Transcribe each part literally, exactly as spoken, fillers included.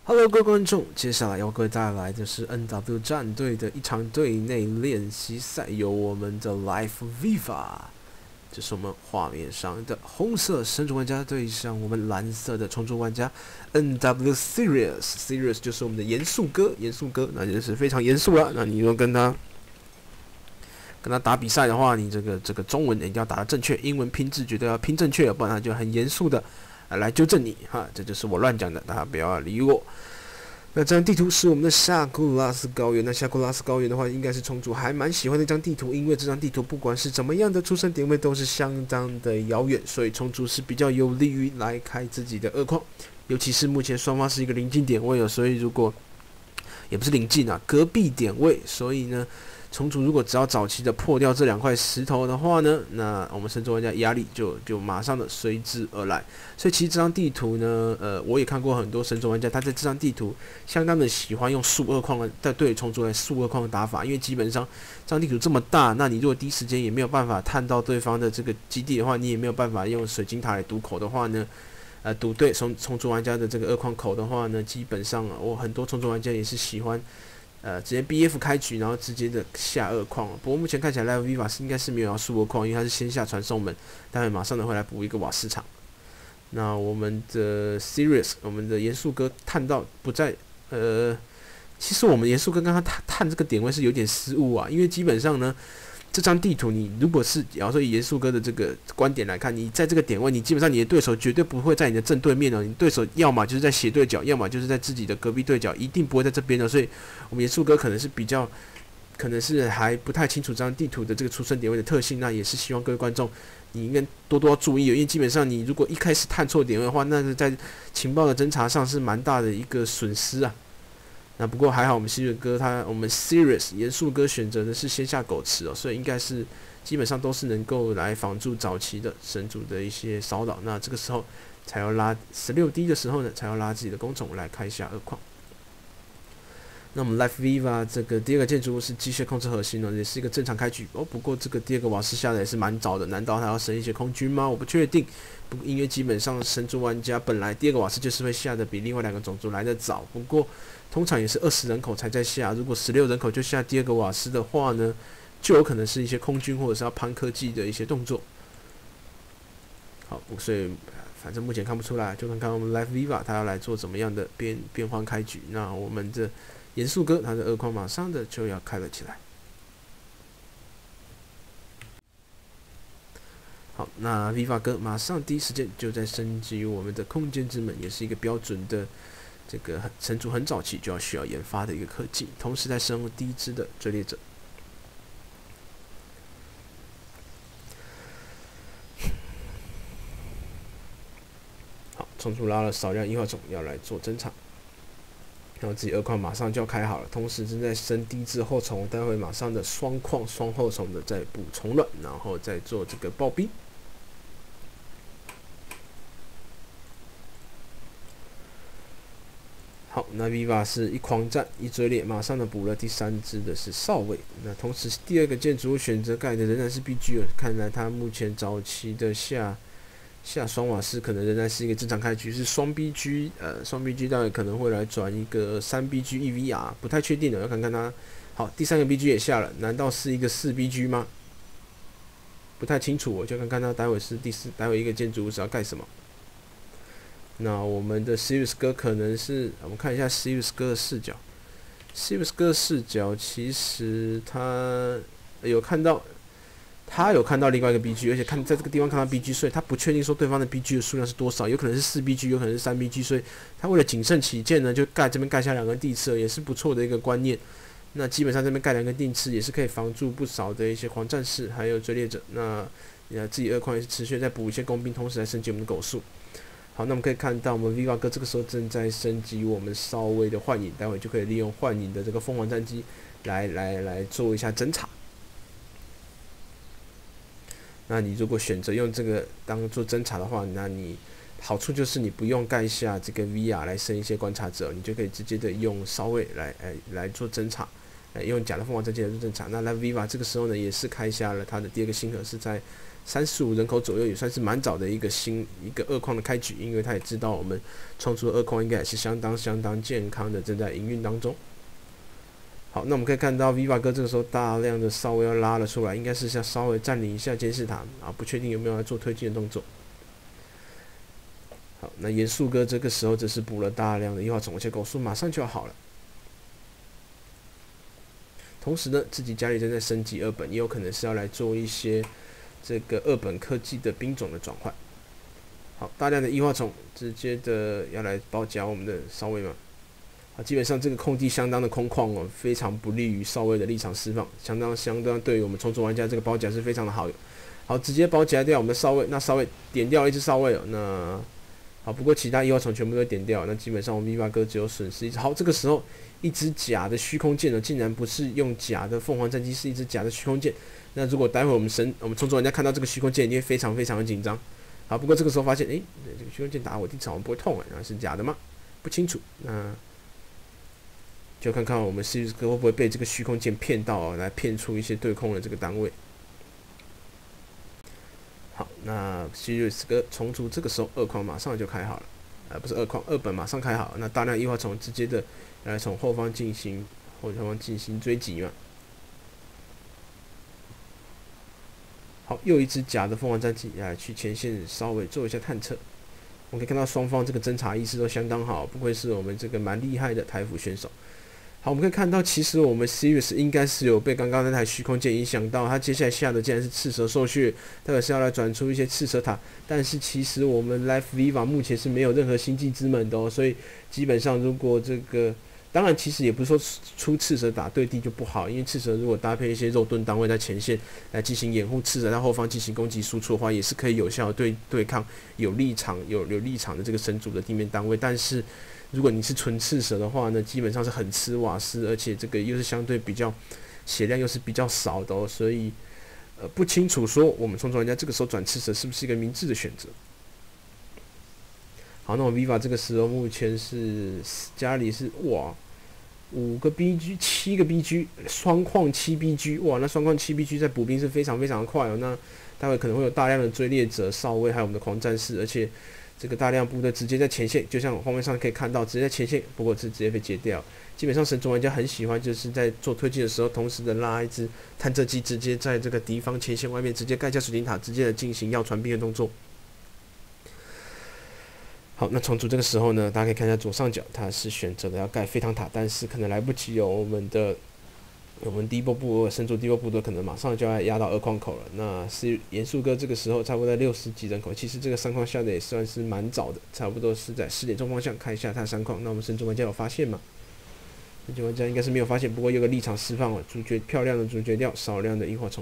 Hello，各位观众，接下来要为各位带来的是 N W 战队的一场队内练习赛，由我们的 Life Viva， 这是我们画面上的红色神主玩家对上我们蓝色的虫族玩家 N W Serious，Serious 就是我们的严肃哥，严肃哥，那就是非常严肃了。那你如果跟他跟他打比赛的话，你这个这个中文一定要打得正确，英文拼字绝对要拼正确，不然他就很严肃的。来纠正你哈，这就是我乱讲的，大家不要理我。那这张地图是我们的夏库拉斯高原。那夏库拉斯高原的话，应该是虫族还蛮喜欢的一张地图，因为这张地图不管是怎么样的出生点位都是相当的遥远，所以虫族是比较有利于来开自己的二矿，尤其是目前双方是一个临近点位哦，所以如果也不是临近啊，隔壁点位，所以呢。虫族如果只要早期的破掉这两块石头的话呢，那我们神州玩家压力就就马上的随之而来。所以其实这张地图呢，呃，我也看过很多神州玩家，他在这张地图相当的喜欢用速二矿的，在对虫族来速二矿的打法，因为基本上这张地图这么大，那你如果第一时间也没有办法探到对方的这个基地的话，你也没有办法用水晶塔来堵口的话呢，呃，堵对虫虫族玩家的这个二矿口的话呢，基本上我很多虫族玩家也是喜欢。呃，直接 B F 开局，然后直接的下二矿。不过目前看起来 Live Viva 是应该是没有要输二矿，因为他是先下传送门，待会马上的会来补一个瓦斯场。那我们的 Serious， 我们的严肃哥探到不在，呃，其实我们严肃哥刚刚探探这个点位是有点失误啊，因为基本上呢。这张地图，你如果是假如说以严肃哥的这个观点来看，你在这个点位，你基本上你的对手绝对不会在你的正对面哦，你对手要么就是在斜对角，要么就是在自己的隔壁对角，一定不会在这边的。所以，我们严肃哥可能是比较，可能是还不太清楚这张地图的这个出生点位的特性，那也是希望各位观众你应该多多注意，因为基本上你如果一开始探错点位的话，那是在情报的侦查上是蛮大的一个损失啊。那不过还好，我们希瑞哥他我们 Serious 严肃哥选择的是先下狗池哦，所以应该是基本上都是能够来防住早期的神主的一些骚扰。那这个时候才要拉十六 D 的时候呢，才要拉自己的工种来开下二矿。那我们 Life Viva 这个第二个建筑物是机械控制核心哦，也是一个正常开局哦。不过这个第二个瓦斯下的也是蛮早的，难道他要升一些空军吗？我不确定。不过因为基本上神族玩家本来第二个瓦斯就是会下的比另外两个种族来的早，不过通常也是二十人口才在下。如果十六人口就下第二个瓦斯的话呢，就有可能是一些空军或者是要攀科技的一些动作。好，所以反正目前看不出来，就看看我们 Life Viva 他要来做怎么样的变变换开局。那我们的严肃哥他的二矿马上的就要开了起来。好，那 Viva 哥马上第一时间就在升级我们的空间之门，也是一个标准的这个神族很早期就要需要研发的一个科技，同时在升入第一只的追猎者。好，冲出拉了少量一号种要来做侦查。然后自己二矿马上就要开好了，同时正在升低至后虫，待会马上的双矿双后虫的再补虫卵，然后再做这个暴逼。好，那 Viva 是一狂战一追猎，马上的补了第三只的是少尉。那同时第二个建筑物选择盖的仍然是 B G 了，看来他目前早期的下。下双瓦斯可能仍然是一个正常开局，是双 B G， 呃，双 B G 当然可能会来转一个三 B G E V R， 不太确定的，要看看他。好，第三个 B G 也下了，难道是一个四 B G 吗？不太清楚，我就看看他待会是第四，待会一个建筑物是要盖什么。那我们的 Serious 哥可能是，我们看一下 Serious 哥的视角。Serious 哥的视角其实他有看到。他有看到另外一个 B G， 而且看在这个地方看到 B G， 所以他不确定说对方的 B G 的数量是多少，有可能是四 B G， 有可能是三 B G， 所以他为了谨慎起见呢，就盖这边盖下两个地刺，也是不错的一个观念。那基本上这边盖两个地刺也是可以防住不少的一些狂战士，还有追猎者。那呃自己二矿也是持续在补一些工兵，同时来升级我们的狗数。好，那我们可以看到我们 Viva 哥这个时候正在升级我们稍微的幻影，待会就可以利用幻影的这个凤凰战机来来来做一下侦查。那你如果选择用这个当做侦查的话，那你好处就是你不用盖下这个 V R 来升一些观察者，你就可以直接的用烧位来来来做侦查， 呃，用假的凤凰战舰来做侦察。那 Life Viva 这个时候呢，也是开下了它的第二个星河，是在三十五人口左右，也算是蛮早的一个新一个二矿的开局，因为他也知道我们冲出的二矿应该也是相当相当健康的，正在营运当中。好，那我们可以看到 Viva 哥这个时候大量的稍微要拉了出来，应该是想稍微占领一下监视塔啊，不确定有没有来做推进的动作。好，那严肃哥这个时候则是补了大量的异化虫，而且狗数马上就要好了。同时呢，自己家里正在升级二本，也有可能是要来做一些这个二本科技的兵种的转换。好，大量的异化虫直接的要来包夹我们的少尉嘛。好，基本上这个空地相当的空旷哦，非常不利于少尉的立场释放，相当相当对于我们重组玩家这个包夹是非常的好。好，直接包夹掉我们的少尉，那少尉点掉了一只少尉哦，那好，不过其他异化虫全部都点掉，那基本上我们 Viva 哥只有损失一只。好，这个时候一只假的虚空舰呢，竟然不是用假的凤凰战机，是一只假的虚空舰。那如果待会我们神我们重组玩家看到这个虚空舰，一定会非常非常的紧张。好，不过这个时候发现，诶，这个虚空舰打我地场我不会痛啊，那是假的吗？不清楚。那就看看我们 Sirius 哥会不会被这个虚空舰骗到、哦，来骗出一些对空的这个单位。好，那 Sirius 哥重组这个时候二矿马上就开好了，呃，不是二矿，二本马上开好，那大量异化虫直接的来从后方进行后方进行追击嘛。好，又一只假的凤凰战机来去前线稍微做一下探测。我们可以看到双方这个侦察意识都相当好，不愧是我们这个蛮厉害的台服选手。好，我们可以看到，其实我们 Sirius 应该是有被刚刚那台虚空舰影响到，他接下来下的竟然是赤蛇兽血，他可是要来转出一些赤蛇塔。但是其实我们 Life Viva 目前是没有任何星际之门的哦，所以基本上如果这个，当然其实也不是说出赤蛇打对地就不好，因为赤蛇如果搭配一些肉盾单位在前线来进行掩护，赤蛇在后方进行攻击输出的话，也是可以有效的对对抗有立场有有立场的这个神主的地面单位，但是。如果你是纯赤蛇的话呢，基本上是很吃瓦斯，而且这个又是相对比较血量又是比较少的哦，所以呃不清楚说我们冲冲玩家这个时候转赤蛇是不是一个明智的选择。好，那我们 Viva 这个时候目前是家里是哇五个 B G 七个 B G 双矿七 B G 哇，那双矿七 B G 在补兵是非常非常的快哦，那待会可能会有大量的追猎者、少尉还有我们的狂战士，而且。这个大量部队直接在前线，就像画面上可以看到，直接在前线，不过是直接被截掉。基本上神族玩家很喜欢，就是在做推进的时候，同时的拉一支探测机，直接在这个敌方前线外面直接盖下水晶塔，直接的进行要传兵的动作。好，那重组这个时候呢，大家可以看一下左上角，它是选择了要盖飞堂塔，但是可能来不及哦，我们的。我们第一波部神族第一波部队可能马上就要压到二矿口了。那是严肃哥这个时候差不多在六十几人口，其实这个三矿下的也算是蛮早的，差不多是在十点钟方向看一下它三矿。那我们神族玩家有发现吗？神族玩家应该是没有发现，不过有个立场释放了，主角漂亮的主角调，少量的萤火虫。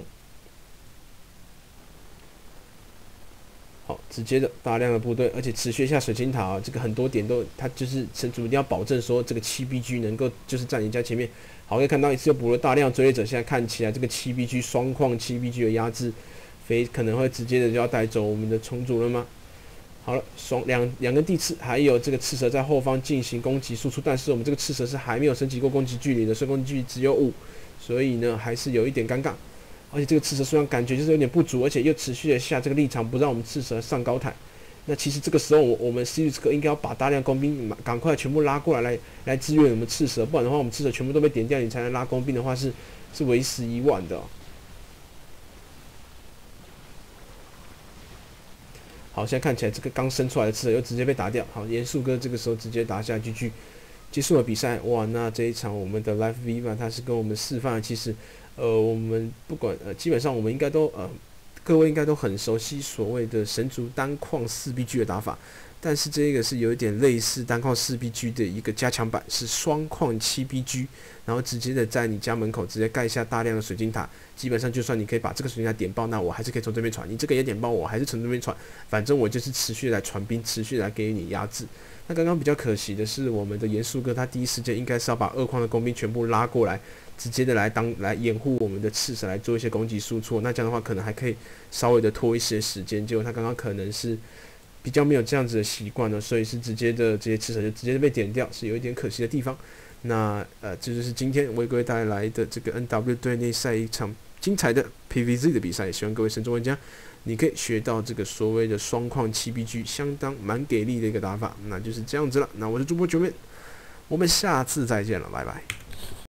好，直接的大量的部队，而且持续下水晶塔啊，这个很多点都，它就是神主一定要保证说这个七 B G 能够就是在人家前面。好，可以看到一次又补了大量追猎者，现在看起来这个七 B G 双矿七 B G 的压制，非可能会直接的就要带走我们的虫族了吗？好了，双两两根地刺，还有这个赤蛇在后方进行攻击输出，但是我们这个赤蛇是还没有升级过攻击距离的，所以攻击距离只有五，所以呢还是有一点尴尬。而且这个赤蛇虽然感觉就是有点不足，而且又持续的下这个立场，不让我们赤蛇上高台。那其实这个时候，我我们 Sirius 哥应该要把大量工兵赶快全部拉过来，来来支援我们赤蛇，不然的话，我们赤蛇全部都被点掉，你才能拉工兵的话是是为时已晚的、哦。好，现在看起来这个刚生出来的赤蛇又直接被打掉。好，严肃哥这个时候直接打下 G G， 结束了比赛。哇，那这一场我们的 Life Viva 他是跟我们示范，其实。呃，我们不管呃，基本上我们应该都呃，各位应该都很熟悉所谓的神族单矿四 B G 的打法，但是这个是有一点类似单矿四 B G 的一个加强版，是双矿七 B G， 然后直接的在你家门口直接盖下大量的水晶塔，基本上就算你可以把这个水晶塔点爆，那我还是可以从这边传，你这个也点爆，我还是从这边传，反正我就是持续来传兵，持续来给予你压制。那刚刚比较可惜的是，我们的严肃哥他第一时间应该是要把二矿的工兵全部拉过来。直接的来当来掩护我们的赤蛇来做一些攻击输出，那这样的话可能还可以稍微的拖一些时间。结果他刚刚可能是比较没有这样子的习惯呢，所以是直接的这些赤蛇就直接被点掉，是有一点可惜的地方。 那呃，这就是今天为各位带来的这个 N W 队内赛一场精彩的 P V Z 的比赛，希望各位神州玩家你可以学到这个所谓的双矿七 B G 相当蛮给力的一个打法，那就是这样子了。那我是主播九面，我们下次再见了，拜拜。